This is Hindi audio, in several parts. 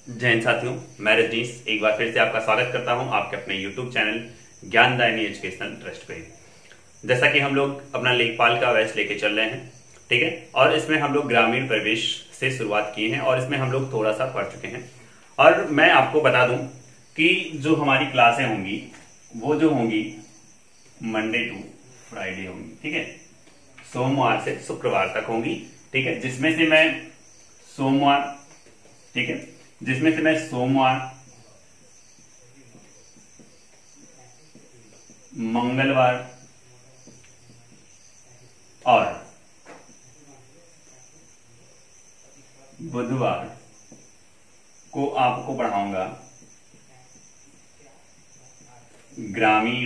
जय हिंद साथियों, मैं रजनीश एक बार फिर से आपका स्वागत करता हूं आपके अपने YouTube channel Gyandayini educational trust पे। जैसा कि हम लोग अपना लेखपाल का बैच लेके चल रहे हैं, ठीक है, और इसमें हम लोग ग्रामीण प्रवेश से शुरुआत किए हैं और इसमें हम लोग थोड़ा सा पढ़ चुके हैं। और मैं आपको बता दूं कि जो हमारी क्लासें होंगी वो जो होंगी मंडे टू फ्राइडे होंगी, ठीक है, सोमवार से शुक्रवार तक होंगी, ठीक है, जिसमें से मैं सोमवार, ठीक है, जिसमें से मैं सोमवार, मंगलवार और बुधवार को आपको पढ़ाऊंगा ग्रामीण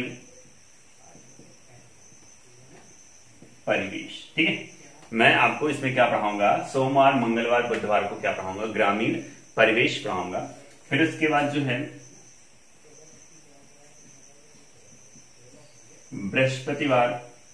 परिवेश, ठीक है। मैं आपको इसमें क्या पढ़ाऊंगा, सोमवार, मंगलवार, बुधवार को क्या पढ़ाऊंगा, ग्रामीण परिवेश पढ़ाऊंगा। फिर उसके बाद जो है बृहस्पतिवार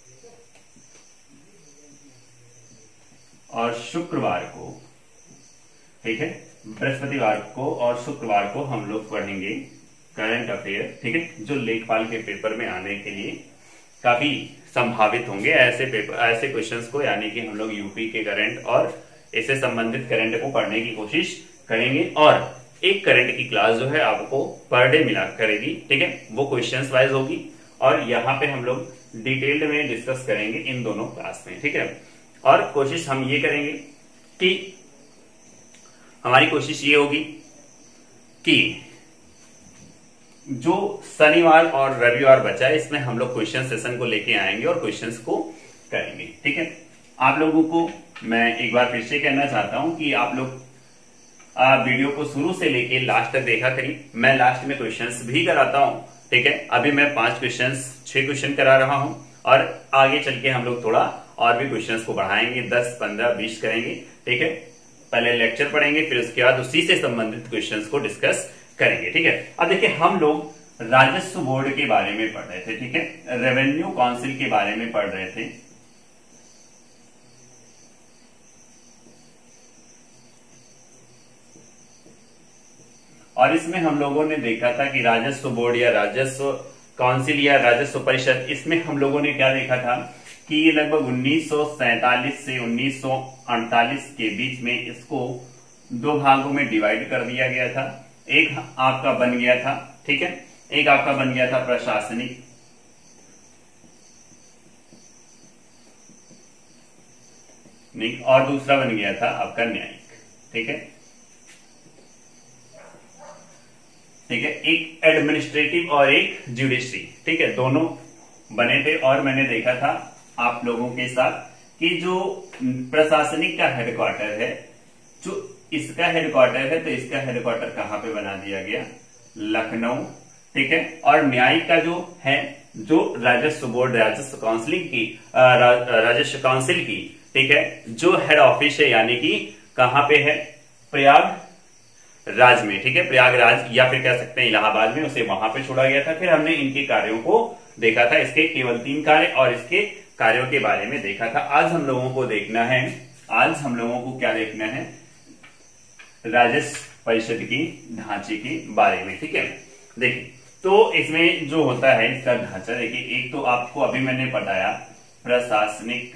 और शुक्रवार को, ठीक है, बृहस्पतिवार को और शुक्रवार को हम लोग पढ़ेंगे करंट अफेयर, ठीक है, जो लेखपाल के पेपर में आने के लिए काफी संभावित होंगे ऐसे पेपर, ऐसे क्वेश्चंस को, यानी कि हम लोग यूपी के करंट और इससे संबंधित करंट को पढ़ने की कोशिश करेंगे। और एक करंट की क्लास जो है आपको पर डे मिला करेगी, ठीक है, वो क्वेश्चंस वाइज होगी और यहाँ पे हम लोग डिटेल्ड में डिस्कस करेंगे इन दोनों क्लास में, ठीक है। और कोशिश हम ये करेंगे कि हमारी कोशिश ये होगी कि जो शनिवार और रविवार बचा है इसमें हम लोग क्वेश्चन सेशन को लेके आएंगे और क्वेश्चंस को करेंगे, ठीक है। आप लोगों को मैं एक बार फिर से कहना चाहता हूं कि आप लोग वीडियो को शुरू से लेके लास्ट तक देखा करिए। मैं लास्ट में क्वेश्चंस भी कराता हूं, ठीक है। अभी मैं 6 क्वेश्चन करा रहा हूं और आगे चल के हम लोग थोड़ा और भी क्वेश्चंस को बढ़ाएंगे, 10, 15, 20 करेंगे, ठीक है। पहले लेक्चर पढ़ेंगे, फिर उसके बाद उसी से संबंधित क्वेश्चंस को डिस्कस करेंगे, ठीक है। अब देखिए, हम लोग राजस्व बोर्ड के बारे में पढ़ रहे थे, ठीक है, रेवेन्यू काउंसिल के बारे में पढ़ रहे थे। और इसमें हम लोगों ने देखा था कि राजस्व बोर्ड या राजस्व काउंसिल या राजस्व परिषद, इसमें हम लोगों ने क्या देखा था कि ये लगभग 1947 से 1948 के बीच में इसको 2 भागों में डिवाइड कर दिया गया था। एक आपका बन गया था, ठीक है, एक आपका बन गया था प्रशासनिक, और दूसरा बन गया था आपका न्यायिक, ठीक है, ठीक है, एक एडमिनिस्ट्रेटिव और एक जुडिशरी, ठीक है, दोनों बने थे। और मैंने देखा था आप लोगों के साथ कि जो प्रशासनिक का हेडक्वार्टर है, जो इसका हेडक्वार्टर है, तो इसका हेडक्वार्टर कहां पे बना दिया गया, लखनऊ, ठीक है। और न्यायिक का जो है, जो राजस्व बोर्ड, राजस्व काउंसिलिंग की, राजस्व काउंसिल की, ठीक है, जो हेड ऑफिस है, यानी कि कहां पे है, प्रयागराज में, ठीक है, प्रयागराज या फिर कह सकते हैं इलाहाबाद में, उसे वहां पे छोड़ा गया था। फिर हमने इनके कार्यों को देखा था, इसके केवल 3 कार्य और इसके कार्यों के बारे में देखा था। आज हम लोगों को देखना है, आज हम लोगों को क्या देखना है, राजस्व परिषद की ढांचे के बारे में, ठीक है। देखिए, तो इसमें जो होता है इसका ढांचा, देखिए, एक तो आपको अभी मैंने बताया प्रशासनिक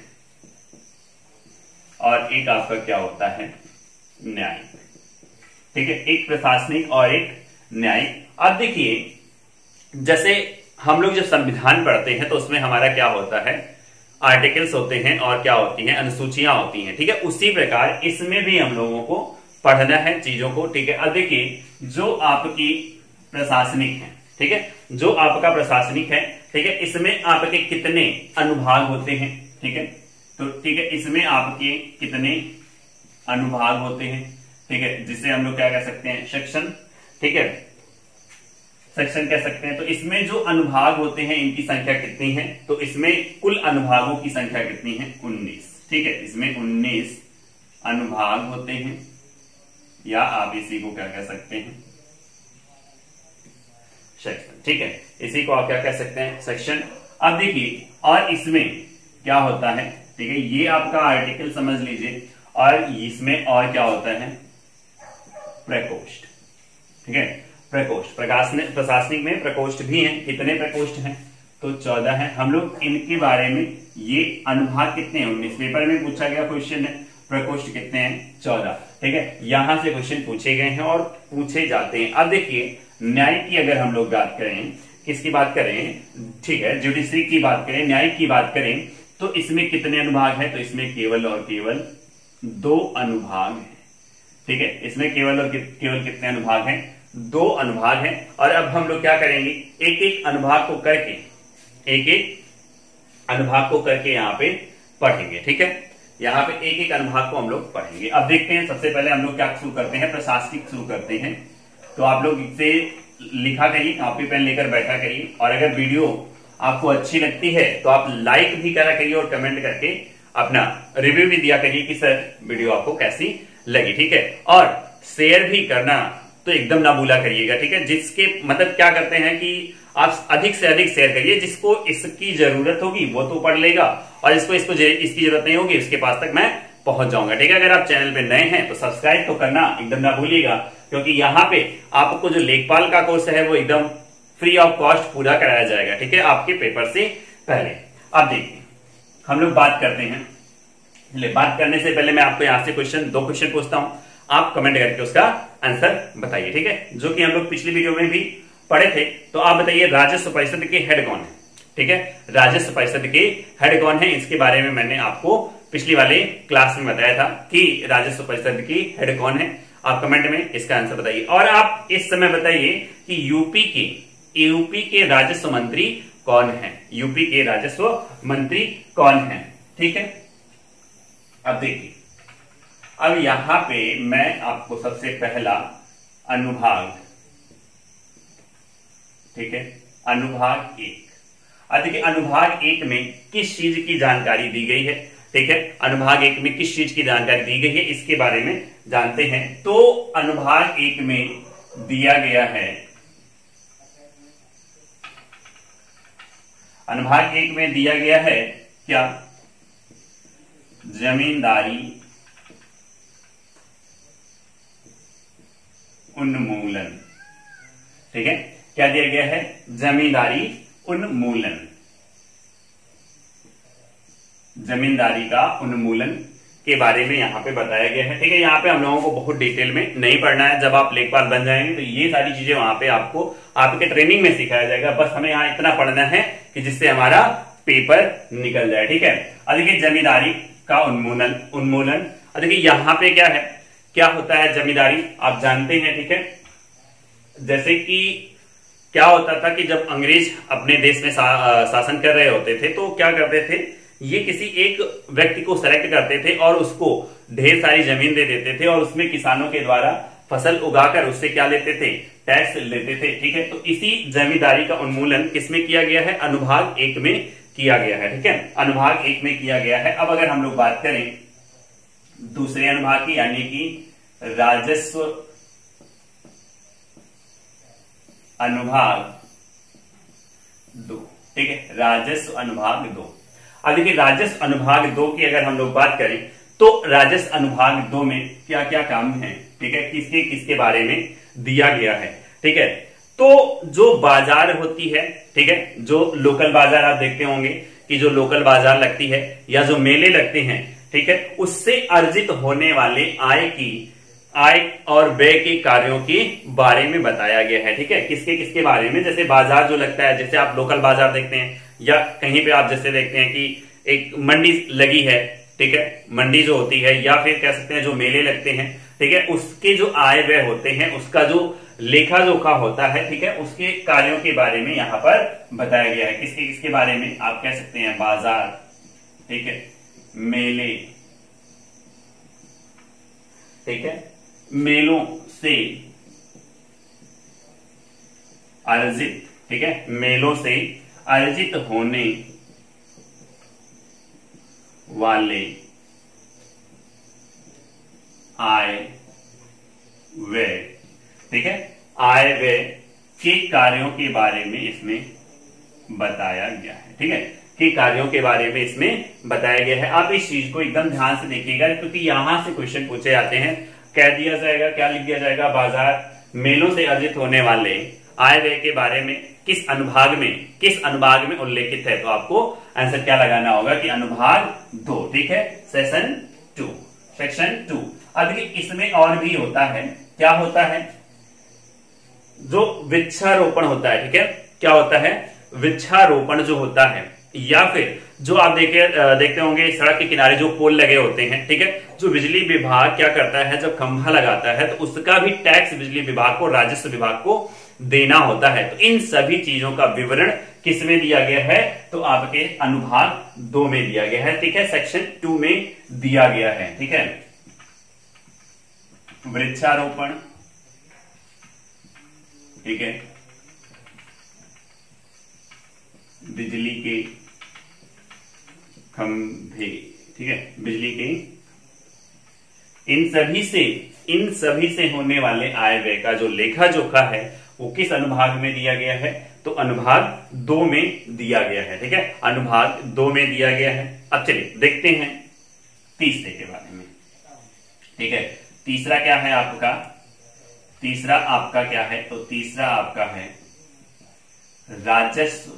और एक आपका क्या होता है, न्यायिक, ठीक है, एक प्रशासनिक और एक न्यायिक। अब देखिए, जैसे हम लोग जब संविधान पढ़ते हैं तो उसमें हमारा क्या होता है, आर्टिकल्स होते हैं और क्या होती हैं, अनुसूचियां होती हैं, ठीक है। उसी प्रकार इसमें भी हम लोगों को पढ़ना है चीजों को, ठीक है। अब देखिए, जो आपकी प्रशासनिक है, ठीक है, जो आपका प्रशासनिक है, ठीक है, इसमें आपके कितने अनुभाग होते हैं, ठीक है, तो ठीक है, इसमें आपके कितने अनुभाग होते हैं, ठीक है, जिसे हम लोग क्या कह सकते हैं, सेक्शन, ठीक है, सेक्शन कह सकते हैं। तो इसमें जो अनुभाग होते हैं इनकी संख्या कितनी है, तो इसमें कुल अनुभागों की संख्या कितनी है, 19, ठीक है, इसमें 19 अनुभाग होते हैं, या आप इसी को क्या कह सकते हैं, सेक्शन, ठीक है, इसी को आप क्या कह सकते हैं, सेक्शन। अब देखिए, और इसमें क्या होता है, ठीक है, ये आपका आर्टिकल समझ लीजिए, और इसमें और क्या होता है, प्रकोष्ठ, ठीक है। प्रकोष्ठ, प्रशासनिक में प्रकोष्ठ भी हैं, कितने प्रकोष्ठ हैं? तो 14 है। हम लोग इनके बारे में, ये अनुभाग कितने हैं? 19 पेपर में पूछा गया क्वेश्चन है। प्रकोष्ठ कितने हैं? 14, ठीक है। यहां से क्वेश्चन पूछे गए हैं और पूछे जाते हैं। अब देखिए न्याय की अगर हम लोग बात करें, किसकी बात करें, ठीक है, जुडिशरी की बात करें, न्याय की बात करें, तो इसमें कितने अनुभाग हैं? तो इसमें केवल और केवल 2 अनुभाग हैं, ठीक है। इसमें केवल कितने अनुभाग हैं? 2 अनुभाग हैं। और अब हम लोग क्या करेंगे, एक एक अनुभाग को करके यहाँ पे पढ़ेंगे, ठीक है। यहाँ पे एक एक अनुभाग को हम लोग पढ़ेंगे। अब देखते हैं, सबसे पहले हम लोग क्या शुरू करते हैं, प्रशासनिक शुरू करते हैं। तो आप लोग इसे लिखा करिए, कॉपी पेन लेकर बैठा करिए, और अगर वीडियो आपको अच्छी लगती है तो आप लाइक भी करा करिए और कमेंट करके अपना रिव्यू भी दिया करिए कि सर वीडियो आपको कैसी लगी, ठीक है। और शेयर भी करना तो एकदम ना भूला करिएगा, ठीक है। जिसके मतलब क्या करते हैं कि आप अधिक से अधिक शेयर करिए, जिसको इसकी जरूरत होगी वो तो पढ़ लेगा, और इसको इसकी जरूरत नहीं होगी उसके पास तक मैं पहुंच जाऊंगा, ठीक है। अगर आप चैनल पे नए हैं तो सब्सक्राइब तो करना एकदम ना भूलिएगा, क्योंकि यहाँ पे आपको जो लेखपाल का कोर्स है वो एकदम फ्री ऑफ कॉस्ट पूरा कराया जाएगा, ठीक है, आपके पेपर से पहले। अब देखिए हम लोग बात करते हैं। बात करने से पहले मैं आपको यहाँ से 2 क्वेश्चन पूछता हूं, आप कमेंट करके उसका आंसर बताइए, ठीक है, जो कि हम लोग पिछली वीडियो में भी पढ़े थे। तो आप बताइए राजस्व परिषद के हेड कौन है, ठीक है। राजस्व परिषद के हेड कौन है, इसके बारे में मैंने आपको पिछली वाले क्लास में बताया था कि राजस्व परिषद की हेड कौन है। आप कमेंट में इसका आंसर बताइए। और आप इस समय बताइए कि यूपी के राजस्व मंत्री कौन है, यूपी के राजस्व मंत्री कौन है, ठीक है। अब देखिए, अब यहां पे मैं आपको सबसे पहला अनुभाग, ठीक है, अनुभाग 1। अब देखिए अनुभाग 1 में किस चीज की जानकारी दी गई है, ठीक है। अनुभाग 1 में किस चीज की जानकारी दी गई है इसके बारे में जानते हैं। तो अनुभाग 1 में दिया गया है, अनुभाग 1 में दिया गया है क्या, जमींदारी उन्मूलन, ठीक है। क्या दिया गया है, जमींदारी उन्मूलन, जमींदारी का उन्मूलन के बारे में यहां पे बताया गया है, ठीक है। यहाँ पे हम लोगों को बहुत डिटेल में नहीं पढ़ना है, जब आप लेखपाल बन जाएंगे तो ये सारी चीजें वहां पे आपको आपके ट्रेनिंग में सिखाया जाएगा। बस हमें यहाँ इतना पढ़ना है कि जिससे हमारा पेपर निकल जाए, ठीक है। अब देखिए जमींदारी का उन्मूलन, अब देखिए यहाँ पे क्या है, क्या होता है जमींदारी, आप जानते हैं, ठीक है। जैसे कि क्या होता था कि जब अंग्रेज अपने देश में शासन कर रहे होते थे तो क्या करते थे, ये किसी एक व्यक्ति को सेलेक्ट करते थे और उसको ढेर सारी जमीन दे देते थे, और उसमें किसानों के द्वारा फसल उगाकर उससे क्या लेते थे, टैक्स लेते थे, ठीक है। तो इसी जमींदारी का उन्मूलन किसमें किया गया है, अनुभाग 1 में किया गया है, ठीक है, अनुभाग 1 में किया गया है। अब अगर हम लोग बात करें दूसरे अनुभाग की, यानी कि राजस्व अनुभाग 2, ठीक है, राजस्व अनुभाग 2। अब देखिए राजस्व अनुभाग 2 की अगर हम लोग बात करें तो राजस्व अनुभाग 2 में क्या क्या काम है, ठीक है, किसके किसके बारे में दिया गया है, ठीक है। तो जो बाजार होती है, ठीक है, जो लोकल बाजार आप देखते होंगे कि जो लोकल बाजार लगती है या जो मेले लगते हैं, ठीक है, उससे अर्जित होने वाले आय और व्यय के कार्यों के बारे में बताया गया है, ठीक है। किसके किसके बारे में, जैसे बाजार जो लगता है, जैसे आप लोकल बाजार देखते हैं या कहीं पे आप जैसे देखते हैं कि एक मंडी लगी है, ठीक है, मंडी जो होती है, या फिर कह सकते हैं जो मेले लगते हैं, ठीक है, उसके जो आय व्यय होते हैं, उसका जो लेखा जोखा होता है, ठीक है, उसके कार्यों के बारे में यहां पर बताया गया है। किसके किसके बारे में, आप कह सकते हैं बाजार, ठीक है, मेले, ठीक है, मेलों से अर्जित, ठीक है, मेलों से अर्जित होने वाले आय व्यय, ठीक है, आय व्यय के कार्यों के बारे में इसमें बताया गया है, ठीक है, के कार्यों के बारे में इसमें बताया गया है। आप इस चीज को एकदम ध्यान से देखिएगा, क्योंकि यहां से क्वेश्चन पूछे जाते हैं। कह दिया जाएगा, क्या लिख दिया जाएगा, बाजार मेलों से अर्जित होने वाले आय व्यय के बारे में किस अनुभाग में उल्लेखित है? तो आपको आंसर क्या लगाना होगा कि अनुभाग 2, ठीक है, सेक्शन 2। अब देखिए इसमें और भी होता है, क्या होता है, जो वृक्षारोपण होता है, ठीक है, क्या होता है, वृक्षारोपण जो होता है, या फिर जो आप देखते होंगे सड़क के किनारे जो पोल लगे होते हैं, ठीक है, जो बिजली विभाग क्या करता है, जब खंभा लगाता है तो उसका भी टैक्स बिजली विभाग को, राजस्व विभाग को देना होता है। तो इन सभी चीजों का विवरण किसमें दिया गया है? तो आपके अनुभाग 2 में दिया गया है, ठीक है, सेक्शन 2 में दिया गया है, ठीक है। वृक्षारोपण, ठीक है, बिजली के खंभे, ठीक है, बिजली के, इन सभी से होने वाले आय व्यय का जो लेखा जोखा है वो किस अनुभाग में दिया गया है? तो अनुभाग 2 में दिया गया है, ठीक है, अनुभाग 2 में दिया गया है। अब चलिए देखते हैं तीसरे के बारे में, ठीक है। तीसरा क्या है आपका? तीसरा आपका क्या है? तो तीसरा आपका है राजस्व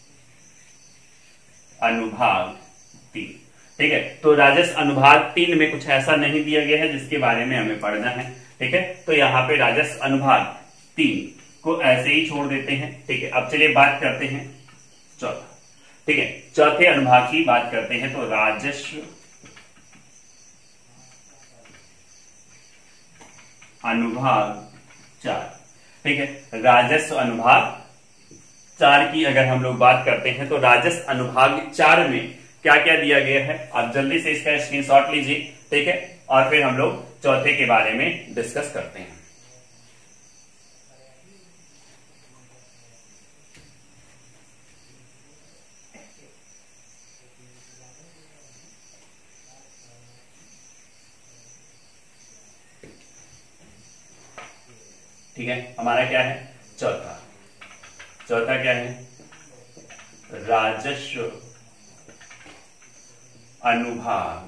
अनुभाग 3, ठीक है। तो राजस्व अनुभाग 3 में कुछ ऐसा नहीं दिया गया है जिसके बारे में हमें पढ़ना है, ठीक है। तो यहाँ पे राजस्व अनुभाग 3 को ऐसे ही छोड़ देते हैं, ठीक है। अब चलिए बात करते हैं चौथा, ठीक है, चौथे अनुभाग की बात करते हैं। तो राजस्व अनुभाग 4, ठीक है, राजस्व अनुभाग 4 की अगर हम लोग बात करते हैं तो राजस्व अनुभाग 4 में क्या क्या दिया गया है? आप जल्दी से इसका स्क्रीनशॉट लीजिए, ठीक है, और फिर हम लोग चौथे के बारे में डिस्कस करते हैं। ठीक है, हमारा क्या है? चौथा क्या है? राजस्व अनुभाग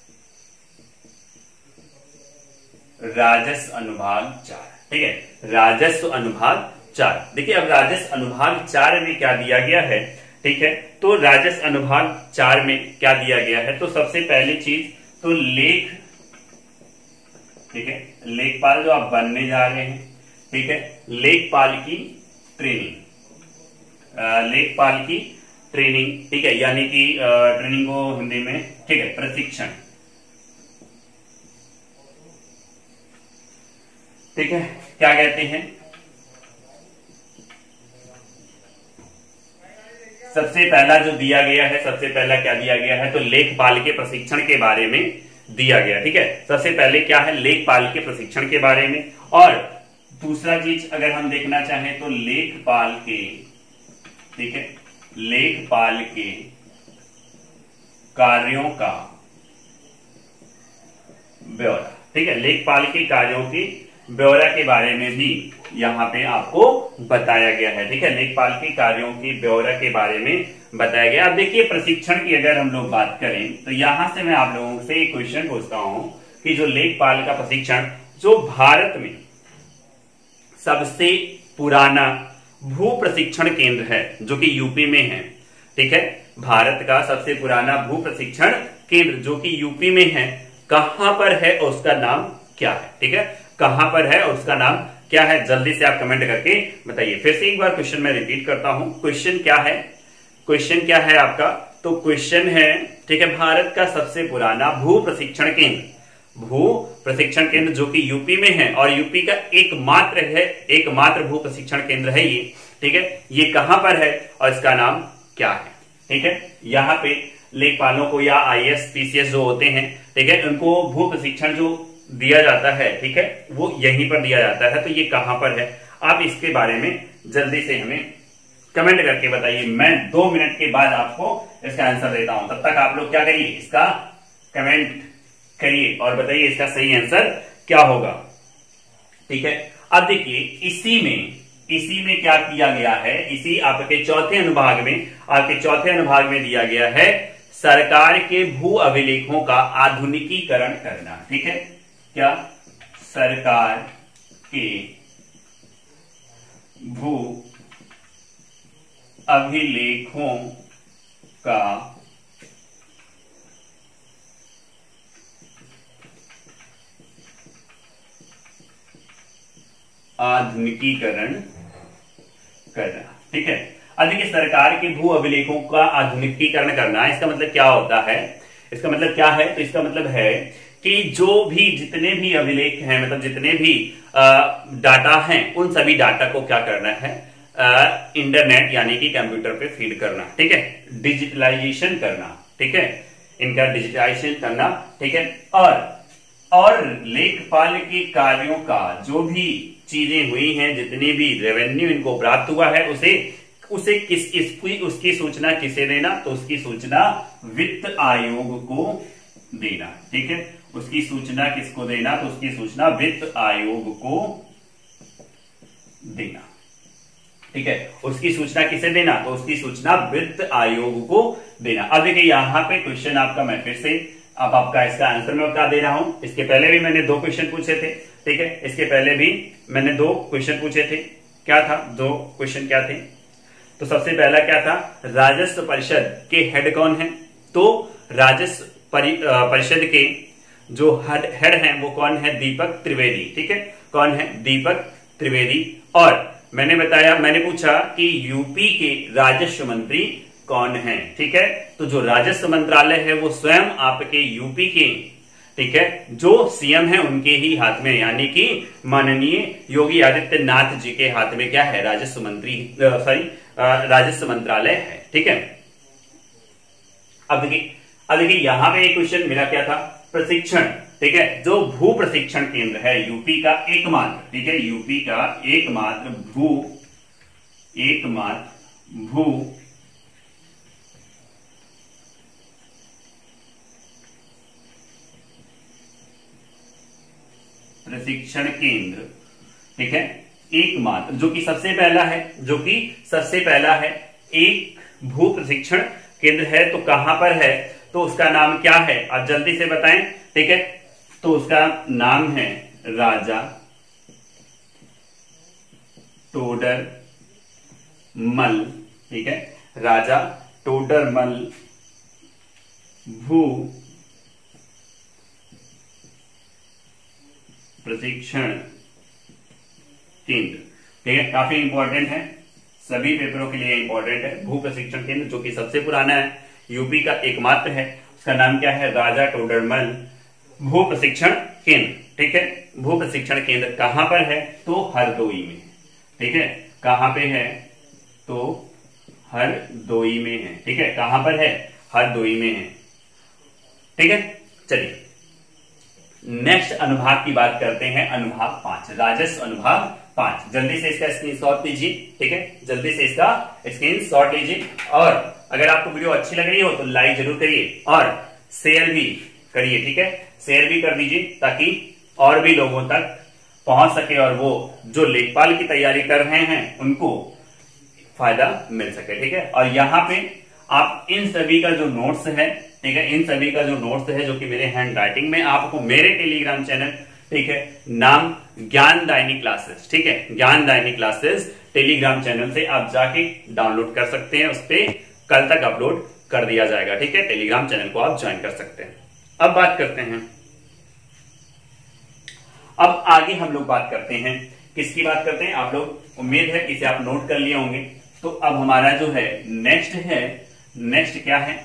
4, ठीक है, राजस्व अनुभाग 4। देखिए अब राजस्व अनुभाग 4 में क्या दिया गया है, ठीक है। तो राजस्व अनुभाग 4 में क्या दिया गया है? तो सबसे पहली चीज तो लेख, ठीक है, लेखपाल जो आप बनने जा रहे हैं, ठीक है, लेखपाल की ट्रेनिंग, ठीक है, यानी कि ट्रेनिंग को हिंदी में, ठीक है, प्रशिक्षण, ठीक है, क्या कहते हैं? सबसे पहला जो दिया गया है, सबसे पहला क्या दिया गया है? तो लेखपाल के प्रशिक्षण के बारे में दिया गया, ठीक है। सबसे पहले क्या है? लेखपाल के प्रशिक्षण के बारे में। और दूसरा चीज अगर हम देखना चाहें तो लेखपाल के, ठीक है, लेखपाल के कार्यों का ब्यौरा, ठीक है, लेखपाल के कार्यों की ब्यौरा के बारे में भी यहाँ पे आपको बताया गया है, ठीक है, लेखपाल के कार्यों की ब्यौरा के बारे में बताया गया। अब देखिए प्रशिक्षण की अगर हम लोग बात करें तो यहां से मैं आप लोगों से एक क्वेश्चन पूछता हूं कि जो लेखपाल का प्रशिक्षण जो भारत में सबसे पुराना भू प्रशिक्षण केंद्र है जो कि यूपी में है, ठीक है, भारत का सबसे पुराना भू प्रशिक्षण केंद्र जो कि यूपी में है, कहां पर है और उसका नाम क्या है? ठीक है, कहां पर है और उसका नाम क्या है? जल्दी से आप कमेंट करके बताइए। फिर से एक बार क्वेश्चन मैं रिपीट करता हूं। क्वेश्चन क्या है? क्वेश्चन क्या है आपका? तो क्वेश्चन है, ठीक है, भारत का सबसे पुराना भू प्रशिक्षण केंद्र, भू प्रशिक्षण केंद्र जो कि यूपी में है और यूपी का एकमात्र भू प्रशिक्षण केंद्र है ये, ठीक है, ये कहां पर है और इसका नाम क्या है? ठीक है, यहाँ पे लेखपालों को या आईएएस पीसीएस जो होते हैं, ठीक है, उनको भू प्रशिक्षण जो दिया जाता है, ठीक है, वो यहीं पर दिया जाता है। तो ये कहां पर है? आप इसके बारे में जल्दी से हमें कमेंट करके बताइए। मैं 2 मिनट के बाद आपको इसका आंसर देता हूं, तब तक आप लोग क्या करिए, इसका कमेंट करिए और बताइए इसका सही आंसर क्या होगा। ठीक है, अब देखिए इसी में क्या किया गया है, इसी आपके चौथे अनुभाग में दिया गया है सरकार के भू अभिलेखों का आधुनिकीकरण करना। ठीक है, क्या? सरकार के भू अभिलेखों का आधुनिकीकरण करना। ठीक है, अब देखिए सरकार के भू अभिलेखों का आधुनिकीकरण करना, इसका मतलब क्या होता है? इसका मतलब क्या है? तो इसका मतलब है कि जो भी जितने भी अभिलेख हैं, मतलब जितने भी डाटा हैं, उन सभी डाटा को क्या करना है? इंटरनेट यानी कि कंप्यूटर पे फीड करना। ठीक है, डिजिटलाइजेशन करना। ठीक है, इनका डिजिटलाइजेशन करना। ठीक है, और लेखपाल के कार्यों का जो भी चीजें हुई हैं, जितनी भी रेवेन्यू इनको प्राप्त हुआ है, उसकी सूचना किसे देना? तो उसकी सूचना वित्त आयोग को देना। ठीक है, उसकी सूचना किसको देना? तो उसकी सूचना वित्त आयोग को देना। ठीक है, उसकी सूचना किसे देना? तो उसकी सूचना वित्त आयोग को देना। अब देखिए यहां पे क्वेश्चन आपका, मैं फिर से अब आपका इसका आंसर मैं बता दे रहा हूं। इसके पहले भी मैंने 2 क्वेश्चन पूछे थे। ठीक है, इसके पहले भी मैंने 2 क्वेश्चन पूछे थे। क्या था 2 क्वेश्चन? क्या थे? तो सबसे पहला क्या था? राजस्व परिषद के हेड कौन है? तो राजस्व परिषद के जो हेड हैं वो कौन है? दीपक त्रिवेदी। ठीक है, कौन है? दीपक त्रिवेदी। और मैंने पूछा कि यूपी के राजस्व मंत्री कौन है? ठीक है, तो जो राजस्व मंत्रालय है वो स्वयं आपके यूपी के, ठीक है, जो सीएम है उनके ही हाथ में, यानी कि माननीय योगी आदित्यनाथ जी के हाथ में क्या है? राजस्व राजस्व मंत्रालय है। ठीक है, अब देखिए यहां पे एक क्वेश्चन मेरा क्या था? प्रशिक्षण। ठीक है, जो भू प्रशिक्षण केंद्र है यूपी का एकमात्र, ठीक है, यूपी का एकमात्र भू प्रशिक्षण केंद्र, ठीक है, एकमात्र, जो कि सबसे पहला है एक भू प्रशिक्षण केंद्र है। तो कहां पर है? तो उसका नाम क्या है? आप जल्दी से बताएं। ठीक है, तो उसका नाम है राजा टोडरमल। ठीक है, राजा टोडरमल भू प्रशिक्षण केंद्र। ठीक है, काफी इंपॉर्टेंट है, सभी पेपरों के लिए इंपॉर्टेंट है। भू प्रशिक्षण केंद्र जो कि सबसे पुराना है, यूपी का एकमात्र है, उसका नाम क्या है? राजा टोडरमल भू प्रशिक्षण केंद्र। ठीक है, भू प्रशिक्षण केंद्र कहां पर है? तो हरदोई में। ठीक है, कहां पे है? तो हरदोई में है। ठीक है, कहां पर है? हरदोई में है। ठीक है, चलिए नेक्स्ट अनुभाग की बात करते हैं। अनुभाग 5, राजस्व अनुभाग 5। जल्दी से इसका स्क्रीनशॉट लीजिए। ठीक है, जल्दी से इसका स्क्रीनशॉट लीजिए, और अगर आपको वीडियो अच्छी लग रही हो तो लाइक जरूर करिए और शेयर भी करिए। ठीक है, शेयर भी कर दीजिए ताकि और भी लोगों तक पहुंच सके और वो जो लेखपाल की तैयारी कर रहे हैं उनको फायदा मिल सके। ठीक है, और यहाँ पे आप इन सभी का जो नोट्स है, ठीक है, इन सभी का जो नोट्स है जो कि मेरे हैंड राइटिंग में आपको मेरे टेलीग्राम चैनल, ठीक है, नाम ज्ञानदायिनी क्लासेस, ठीक है, ज्ञानदायिनी क्लासेस टेलीग्राम चैनल से आप जाके डाउनलोड कर सकते हैं। उस पर कल तक अपलोड कर दिया जाएगा। ठीक है, टेलीग्राम चैनल को आप ज्वाइन कर सकते हैं। अब बात करते हैं, अब आगे हम लोग बात करते हैं, किसकी बात करते हैं? आप लोग, उम्मीद है इसे आप नोट कर लिए होंगे। तो अब हमारा जो है नेक्स्ट क्या है?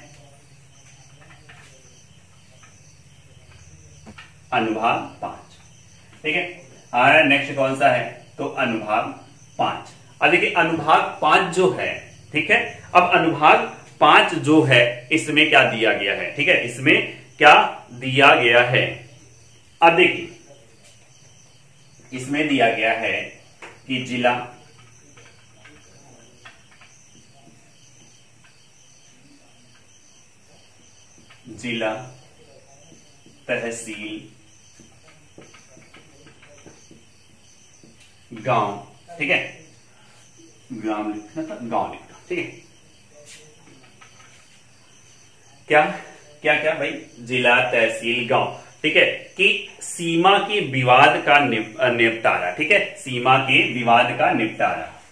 अनुभाग 5। ठीक है, हमारा नेक्स्ट कौन सा है? तो अनुभाग 5। अब देखिए अनुभाग 5 जो है, ठीक है, अब अनुभाग 5 जो है इसमें क्या दिया गया है? ठीक है, इसमें क्या दिया गया है? अब देखिए इसमें दिया गया है कि जिला तहसील गांव, ठीक है, ग्राम लिखना था, गांव लिखना, ठीक है, क्या क्या क्या भाई? जिला तहसील गांव, ठीक है, कि सीमा के विवाद का निपटारा, ठीक है, सीमा के विवाद का निपटारा,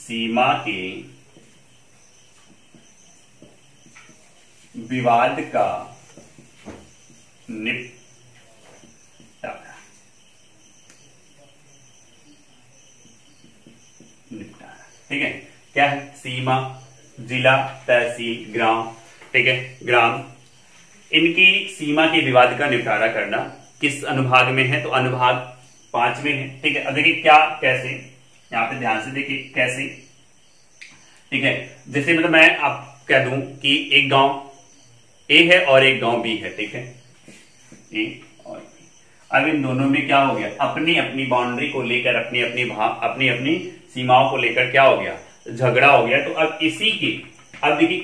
सीमा के विवाद का निपटारा। ठीक है, क्या है? सीमा, जिला, तहसील, ग्राम, ठीक है, ग्राम, इनकी सीमा के विवाद का निपटारा करना किस अनुभाग में है? तो अनुभाग 5 में है। ठीक है, अब देखिए क्या, कैसे, यहां पे ध्यान से देखिए कैसे। ठीक है, जैसे मतलब मैं आप कह दूं कि एक गांव ए है और एक गांव बी है। ठीक है, ए और बी, अब इन दोनों में क्या हो गया? अपनी अपनी बाउंड्री को लेकर, अपनी अपनी सीमाओं को लेकर क्या हो गया? झगड़ा हो गया। तो अब अब देखिए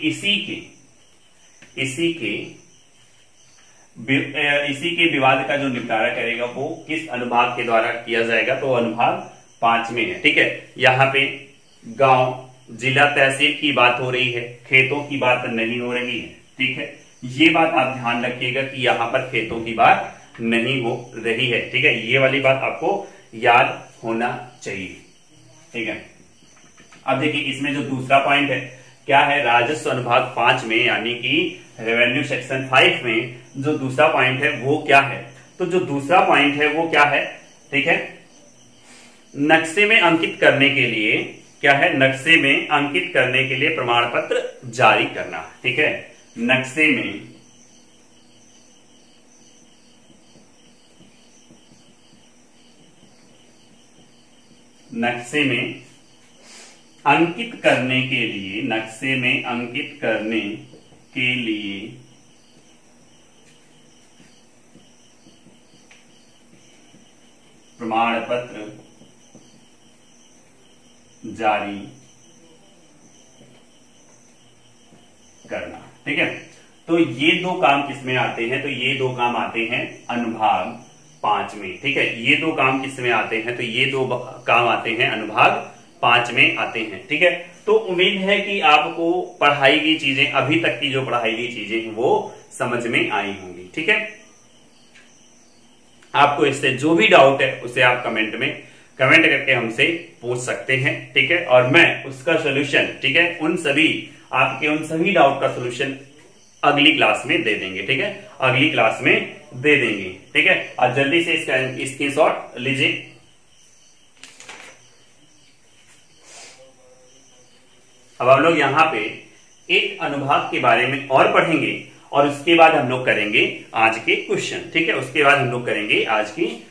इसी के विवाद का जो निपटारा करेगा वो किस अनुभाग के द्वारा किया जाएगा? तो अनुभाग 5 में है। ठीक है, यहाँ पे गांव, जिला, तहसील की बात हो रही है, खेतों की बात नहीं हो रही है। ठीक है, ये बात आप ध्यान रखिएगा कि यहां पर खेतों की बात नहीं हो रही है। ठीक है, ये वाली बात आपको याद होना चाहिए। ठीक है, अब देखिए इसमें जो दूसरा पॉइंट है क्या है? राजस्व अनुभाग 5 में यानी कि रेवेन्यू सेक्शन 5 में जो दूसरा पॉइंट है वो क्या है? तो जो दूसरा पॉइंट है वो क्या है? ठीक है, नक्शे में अंकित करने के लिए क्या है? नक्शे में अंकित करने के लिए प्रमाण पत्र जारी करना। ठीक है, नक्शे में अंकित करने के लिए, नक्शे में अंकित करने के लिए प्रमाण पत्र जारी करना। ठीक है, तो ये दो काम किसमें आते हैं? तो ये दो काम आते हैं अनुभाग 5 में। ठीक है, ये दो काम किसमें आते हैं? तो ये दो काम आते हैं अनुभाग 5 में आते हैं। ठीक है, तो उम्मीद है कि आपको पढ़ाई की चीजें, अभी तक की जो पढ़ाई की चीजें हैं वो समझ में आई होंगी। ठीक है, आपको इससे जो भी डाउट है उसे आप कमेंट करके हमसे पूछ सकते हैं। ठीक है, और मैं उसका सोल्यूशन, ठीक है, उन सभी डाउट का सोल्यूशन अगली क्लास में दे देंगे। ठीक है, अगली क्लास में दे देंगे। ठीक है, और जल्दी से इसका स्क्रीनशॉट लीजिए। अब हम लोग यहाँ पे एक अनुभाग के बारे में और पढ़ेंगे और उसके बाद हम लोग करेंगे आज के क्वेश्चन। ठीक है, उसके बाद हम लोग करेंगे आज की